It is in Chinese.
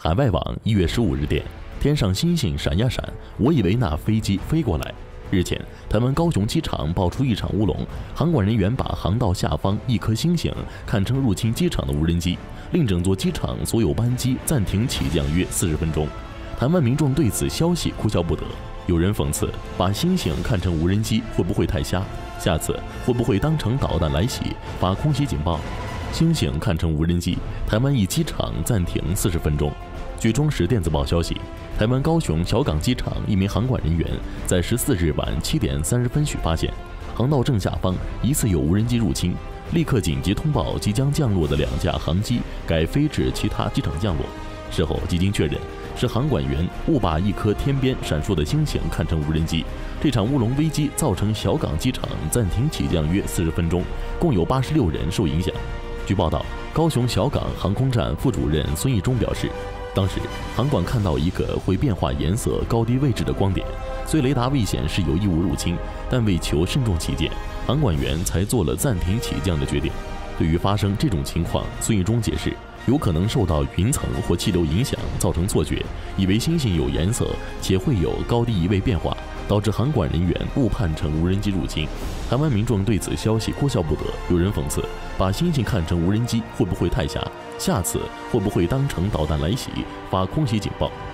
海外网1月15日电，天上星星闪呀闪，我以为那飞机飞过来。日前，台湾高雄机场爆出一场乌龙，航管人员把航道下方一颗星星看成入侵机场的无人机，令整座机场所有班机暂停起降约40分钟。台湾民众对此消息哭笑不得，有人讽刺：把星星看成无人机会不会太瞎？下次会不会当成导弹来袭，发空袭警报？星星看成无人机，台湾一机场暂停40分钟。据中时电子报消息，台湾高雄小港机场一名航管人员在14日晚7点30分许发现，航道正下方疑似有无人机入侵，立刻紧急通报即将降落的2架航机改飞至其他机场降落。事后几经确认，是航管员误把一颗天边闪烁的星星看成无人机。这场乌龙危机造成小港机场暂停起降约40分钟，共有86人受影响。据报道，高雄小港航空站副主任孙义忠表示，当时航管看到一个会变化颜色、高低位置的光点，虽雷达未显示有异物入侵，但为求慎重起见，航管员才做了暂停起降的决定。对于发生这种情况，孙义忠解释，有可能受到云层或气流影响，造成错觉，以为星星有颜色且会有高低移位变化，导致航管人员误判成无人机入侵。台湾民众对此消息哭笑不得，有人讽刺：把星星看成无人机会不会太瞎？下次会不会当成导弹来袭，发空袭警报？